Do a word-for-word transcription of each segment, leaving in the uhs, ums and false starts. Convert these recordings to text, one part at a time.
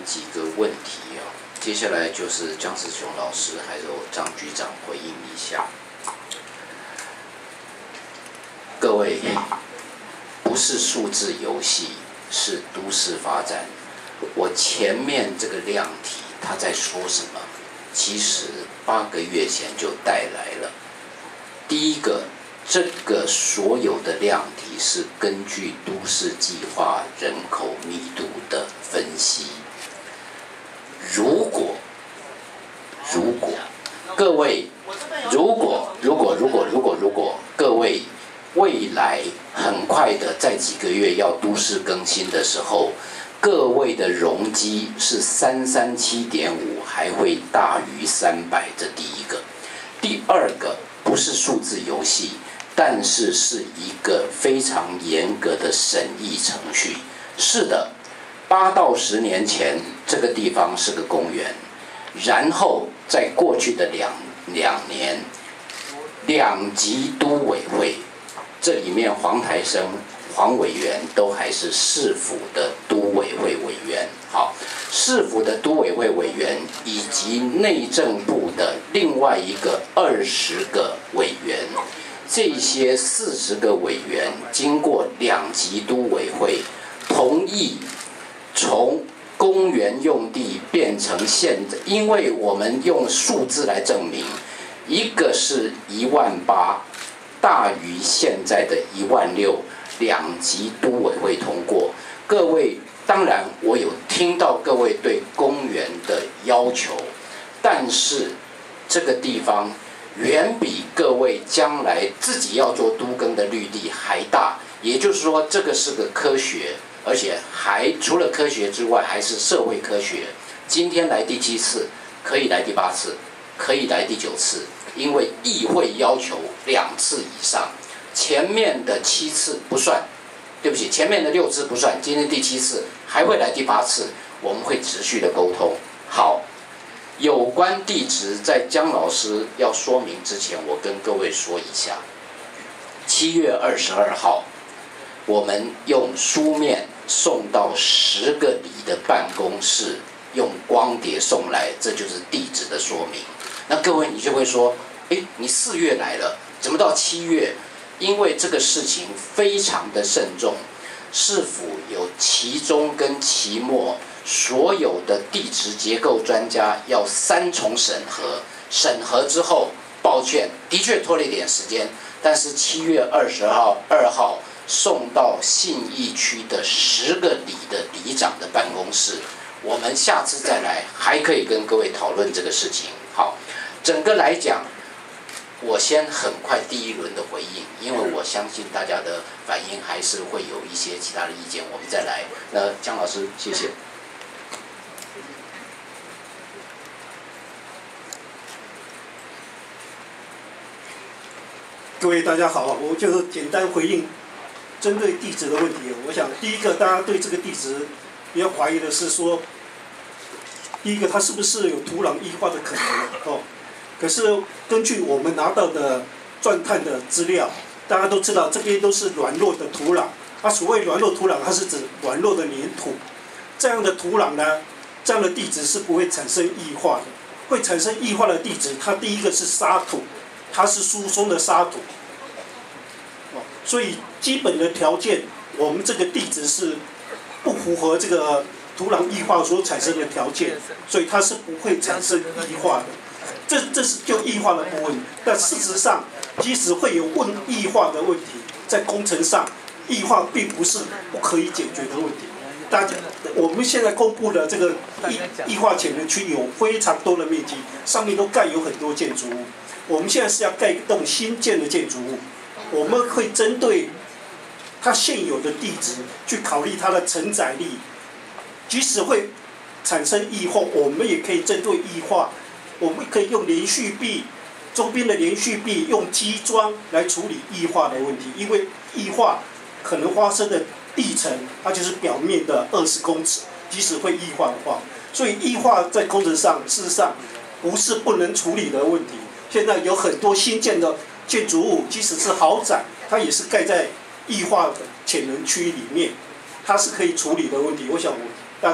几个问题啊，接下来就是江世雄老师还有张局长回应一下。各位，不是数字游戏，是都市发展。我前面这个量体他在说什么？其实八个月前就带来了。第一个，这个所有的量体是根据都市计划人口密度的分析。如果如果各位，如果如果如果如果如果各位未来很快的在几个月要都市更新的时候，各位的容积是三三七点五，还会大于三百，这第一个。第二个，不是数字游戏，但是是一个非常严格的审议程序。是的，八到十年前这个地方是个公园，然后在过去的两两年，两级都委会，这里面黄台生黄委员都还是市府的都委会委员。好，市府的都委会委员以及内政部的另外一个二十个委员，这些四十个委员经过两级都委会同意，从公园用地变成现在，因为我们用数字来证明，一个是一万八，大于现在的一万六。两级都委会通过，各位，当然我有听到各位对公园的要求，但是这个地方远比各位将来自己要做都更的绿地还大，也就是说，这个是个科学，而且还除了科学之外，还是社会科学。今天来第七次，可以来第八次，可以来第九次，因为议会要求两次以上。前面的七次不算，对不起，前面的六次不算，今天第七次还会来第八次，我们会持续的沟通。好，有关地质，在江老师要说明之前，我跟各位说一下，七月二十二号，我们用书面送到十个里的办公室，用光碟送来，这就是地质的说明。那各位你就会说，哎，你四月来了，怎么到七月？因为这个事情非常的慎重，市府有期中跟期末所有的地质结构专家要三重审核，审核之后，抱歉，的确拖了一点时间，但是七月二十号二号送到信义区的十个里的里长的办公室，我们下次再来还可以跟各位讨论这个事情。好，整个来讲。我先很快第一轮的回应，因为我相信大家的反应还是会有一些其他的意见，我们再来。那江老师，谢谢。 各位大家好，我就简单回应针对地质的问题。我想第一个，大家对这个地质比较怀疑的是说，第一个它是不是有土壤异化的可能哦？可是根据我们拿到的钻探的资料，大家都知道这边都是软弱的土壤。啊，所谓软弱土壤，它是指软弱的黏土。这样的土壤呢，这样的地质是不会产生异化的。会产生异化的地质，它第一个是沙土，它是疏松的沙土。哦，所以基本的条件，我们这个地质是不符合这个土壤异化所产生的条件，所以它是不会产生异化的。这这是就异化的部分，但事实上，即使会有问异化的问题，在工程上，异化并不是不可以解决的问题。大家，我们现在公布的这个异异化潜能区有非常多的面积，上面都盖有很多建筑物。我们现在是要盖一栋新建的建筑物，我们会针对它现有的地质去考虑它的承载力，即使会产生异化，我们也可以针对异化。我们可以用连续壁周边的连续壁用基桩来处理异化的问题，因为异化可能发生的地层，它就是表面的二十公尺，即使会异化的话，所以异化在工程上事实上不是不能处理的问题。现在有很多新建的建筑物，即使是豪宅，它也是盖在异化的潜能区里面，它是可以处理的问题。我想我大概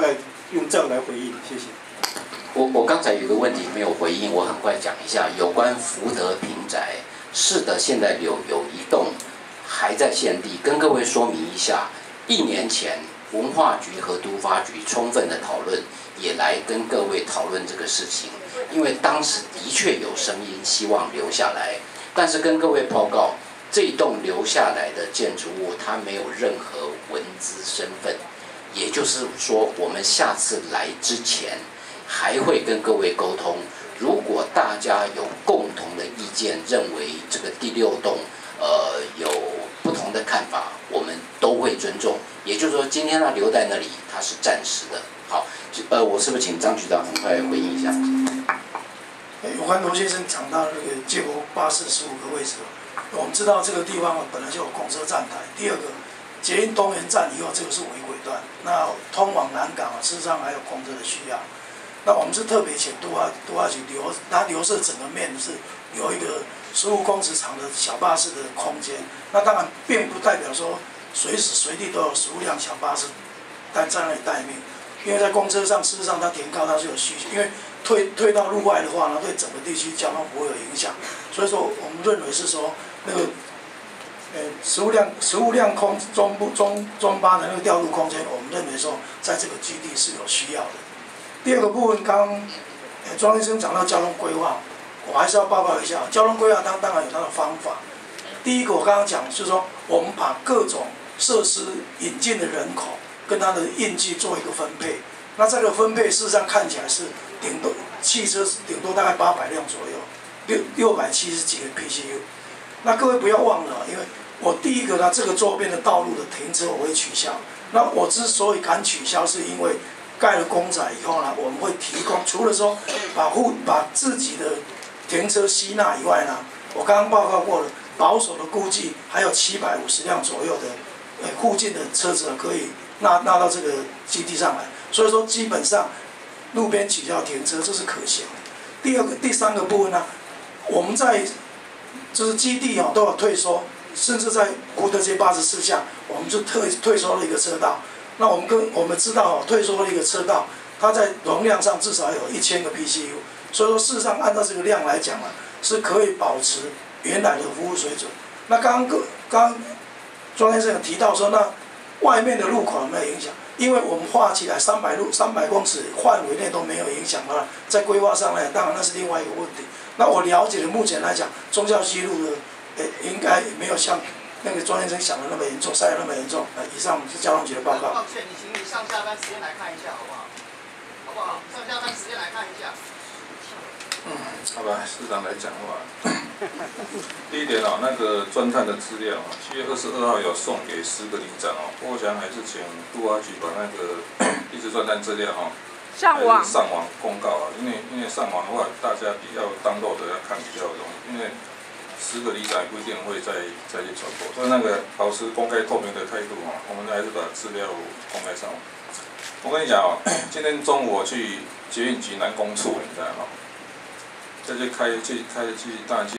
用这样来回应，谢谢。 我我刚才有个问题没有回应，我很快讲一下有关福德平宅。是的，现在有有一栋还在现地，跟各位说明一下。一年前，文化局和都发局充分的讨论，也来跟各位讨论这个事情。因为当时的确有声音希望留下来，但是跟各位报告，这栋留下来的建筑物它没有任何文资身份，也就是说，我们下次来之前还会跟各位沟通。如果大家有共同的意见，认为这个第六栋呃有不同的看法，我们都会尊重。也就是说，今天它留在那里，它是暂时的。好，呃，我是不是请张局长很快回应一下？ 有关罗先生讲到那个接驳巴士十五个位置，我们知道这个地方本来就有公车站台。第二个，捷运东园站以后，这个是尾轨段，那通往南港啊，事实上还有公车的需要。那我们是特别请都发都发局留，它留设整个面是有一个十五公尺长的小巴士的空间。那当然并不代表说随时随地都有十五辆小巴士在在那里待命，因为在公车上事实上它停靠它是有需求，因为退退到路外的话呢，对整个地区交通不会有影响。所以说我们认为是说那个呃十五辆十五辆空中部中中巴的那个调度空间，我们认为说在这个基地是有需要的。第二个部分，刚刚呃庄医生讲到交通规划，我还是要报告一下，交通规划它当然有它的方法。第一个我刚刚讲就是说，我们把各种设施引进的人口跟它的印记做一个分配。那这个分配事实上看起来是顶多汽车顶多大概八百辆左右，六六百七十几个 P C U。那各位不要忘了，因为我第一个呢，这个周边的道路的停车我会取消。那我之所以敢取消，是因为盖了公宅以后呢，我们会提供除了说把户把自己的停车吸纳以外呢，我刚刚报告过了，保守的估计还有七百五十辆左右的呃附近的车子可以纳纳到这个基地上来。所以说基本上路边取消停车这是可行的。第二个、第三个部分呢，我们在就是基地哦都有退缩，甚至在福德街八十四巷，我们就退退缩了一个车道。那我们跟我们知道哦，退缩了一个车道，它在容量上至少有一千个 P C U， 所以说事实上按照这个量来讲啊，是可以保持原来的服务水准。那刚刚刚庄先生有提到说，那外面的路口有没有影响？因为我们画起来三百路三百公尺范围内都没有影响的话，在规划上来讲，当然那是另外一个问题。那我了解的目前来讲，忠孝西路的呃应该没有像那个庄先生想的那么严重，塞得那么严重。呃，以上是交通局的报告。 抱歉，你请你上下班时间来看一下，好不好？好不好？上下班时间来看一下。 嗯，好吧，市长来讲话。第一点哦，那个钻探的资料啊，七月二十二号有送给十个里长哦，我想还是请都发局把那个地质钻探资料哦， 上网上网公告啊，因为因为上网的话，大家比较download的要看比较容易，因为十个里长也不一定会再再去传播，所以那个保持公开透明的态度哦，我们还是把资料公开上网。我跟你讲哦，今天中午我去捷运局南工处，你知道吗？再去开去开去大去。